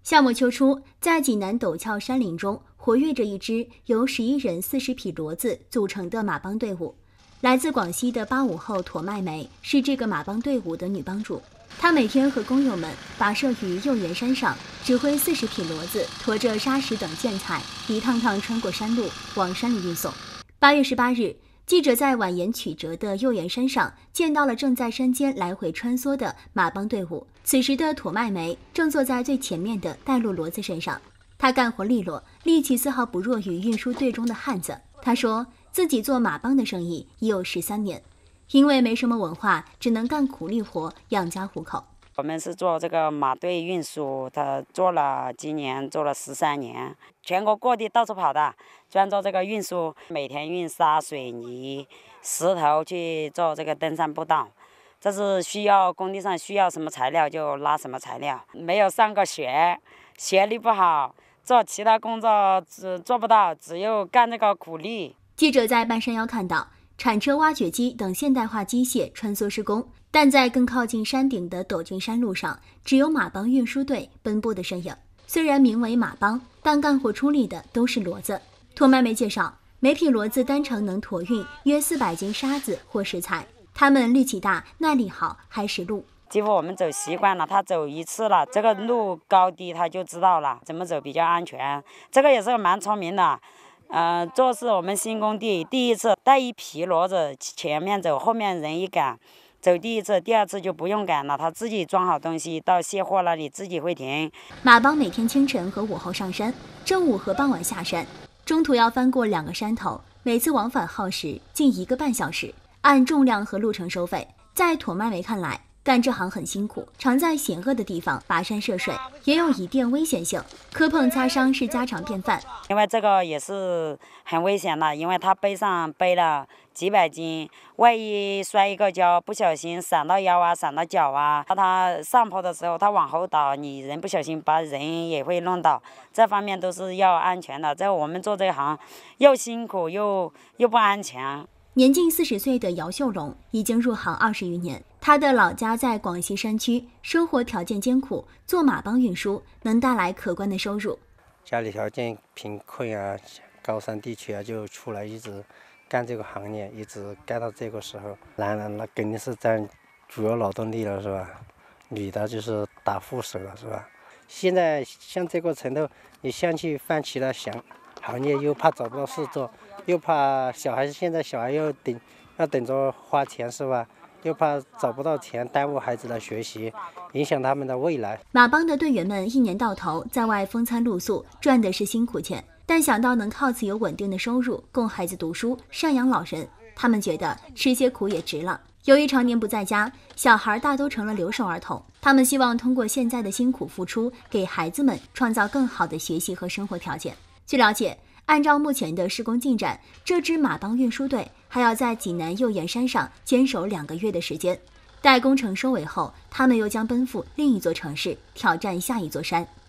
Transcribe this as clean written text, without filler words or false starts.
夏末秋初，在济南陡峭山林中活跃着一支由11人40匹骡子组成的马帮队伍。来自广西的85后妥麦梅是这个马帮队伍的女帮主。她每天和工友们跋涉于右元山上，指挥40匹骡子驮着砂石等建材，一趟趟穿过山路往山里运送。8月18日，记者在蜿蜒曲折的右元山上见到了正在山间来回穿梭的马帮队伍。此时的妥麦梅正坐在最前面的带路骡子身上，她干活利落，力气丝毫不弱于运输队中的汉子。她说自己做马帮的生意已有13年，因为没什么文化，只能干苦力活养家糊口。 我们是做这个马队运输，今年做了13年，全国各地到处跑的，专做这个运输，每天运沙、水泥、石头去做这个登山步道。这是需要工地上需要什么材料就拉什么材料，没有上过学，学历不好，做其他工作做不到，只有干这个苦力。 记者在半山腰看到铲车、挖掘机等现代化机械穿梭施工，但在更靠近山顶的陡峻山路上，只有马帮运输队奔波的身影。虽然名为马帮，但干活出力的都是骡子。妥麦梅介绍，每匹骡子单程能驮运约400斤沙子或石材，它们力气大，耐力好，还识路。 几乎我们走习惯了，他走一次了，这个路高低他就知道了，怎么走比较安全。这个也是蛮聪明的。这是我们新工地第一次带一匹骡子前面走，后面人一赶，走第一次，第2次就不用赶了，他自己装好东西到卸货那里自己会停。 马帮每天清晨和午后上山，正午和傍晚下山，中途要翻过2个山头，每次往返耗时近1个半小时，按重量和路程收费。在妥麦梅看来，干这行很辛苦，常在险恶的地方跋山涉水，也有一定危险性，磕碰擦伤是家常便饭。 因为这个也是很危险的，因为他背上背了几百斤，万一摔一个跤，不小心闪到腰啊，闪到脚啊，他上坡的时候他往后倒，你人不小心把人也会弄倒，这方面都是要安全的。在我们做这行，又辛苦又不安全。 年近40岁的姚秀龙已经入行20余年，他的老家在广西山区，生活条件艰苦，做马帮运输能带来可观的收入。 家里条件贫困啊，高山地区啊，就出来一直干这个行业，一直干到这个时候。男人那肯定是占主要劳动力了，是吧？女的就是打副手了，是吧？现在像这个程度，你想去放其他行业，又怕找不到事做，又怕现在小孩要等着花钱，是吧？又怕找不到钱，耽误孩子的学习，影响他们的未来。 马帮的队员们一年到头在外风餐露宿，赚的是辛苦钱，但想到能靠此有稳定的收入，供孩子读书，赡养老人，他们觉得吃些苦也值了。由于常年不在家，小孩大都成了留守儿童，他们希望通过现在的辛苦付出，给孩子们创造更好的学习和生活条件。据了解，按照目前的施工进展，这支马帮运输队还要在济南右岩山上坚守2个月的时间。待工程收尾后，他们又将奔赴另一座城市，挑战下一座山。